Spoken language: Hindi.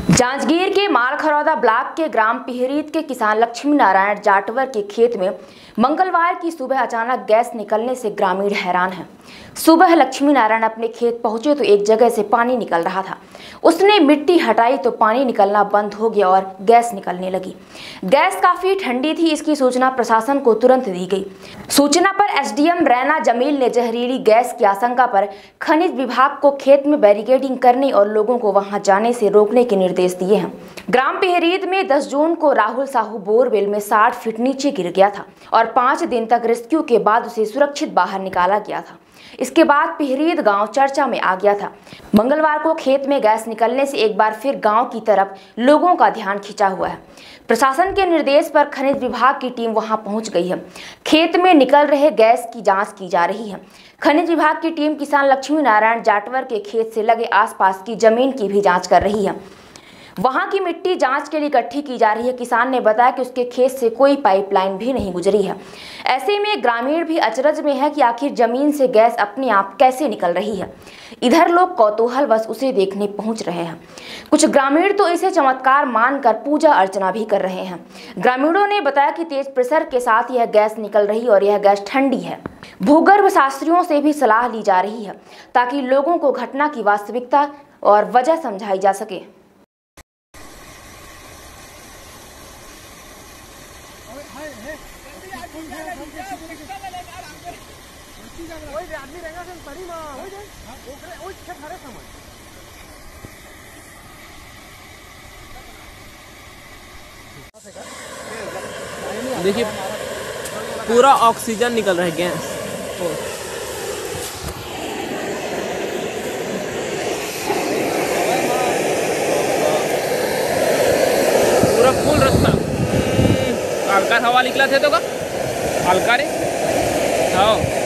जांजगीर के मालखरौदा ब्लॉक के ग्राम पिहरीत के किसान लक्ष्मी नारायण जाटवर के खेत में मंगलवार की सुबह अचानक गैस निकलने से ग्रामीण हैरान हैं। सुबह लक्ष्मी नारायण अपने खेत पहुंचे तो एक जगह से पानी निकल रहा था। उसने मिट्टी हटाई तो पानी निकलना बंद हो गया और गैस निकलने लगी। गैस काफी ठंडी थी, इसकी सूचना प्रशासन को तुरंत दी गई। सूचना पर एसडीएम रैना जमील ने जहरीली गैस की आशंका पर खनिज विभाग को खेत में बैरिकेडिंग करने और लोगों को वहां जाने से रोकने के निर्देश दिए हैं। ग्राम पिहरीत में 10 जून को राहुल साहू बोरवेल में 60 फीट नीचे गिर गया था और 5 दिन तक रेस्क्यू के बाद उसे सुरक्षित बाहर निकाला गया था। इसके बाद पिहरीत गांव चर्चा में आ गया था। मंगलवार को खेत में गैस निकलने से एक बार फिर गांव की तरफ लोगों का ध्यान खिंचा हुआ है। प्रशासन के निर्देश पर खनिज विभाग की टीम वहां पहुंच गई है। खेत में निकल रहे गैस की जांच की जा रही है। खनिज विभाग की टीम किसान लक्ष्मी नारायण जाटवर के खेत से लगे आसपास की जमीन की भी जांच कर रही है। वहां की मिट्टी जांच के लिए इकट्ठी की जा रही है। किसान ने बताया कि उसके खेत से कोई पाइपलाइन भी नहीं गुजरी है। ऐसे में ग्रामीण भी अचरज में है कि आखिर जमीन से गैस अपने आप कैसे निकल रही है। इधर लोग कौतूहलवश उसे देखने पहुंच रहे हैं। कुछ ग्रामीण तो इसे चमत्कार मानकर पूजा अर्चना भी कर रहे हैं। ग्रामीणों ने बताया कि तेज प्रेशर के साथ यह गैस निकल रही और यह गैस ठंडी है। भूगर्भ शास्त्रियों से भी सलाह ली जा रही है ताकि लोगों को घटना की वास्तविकता और वजह समझाई जा सके। देखिए पूरा ऑक्सीजन निकल रहा है गैस। पूरा फुल रास्ता हल्का हवा निकला थे तो का हल्का रे हाँ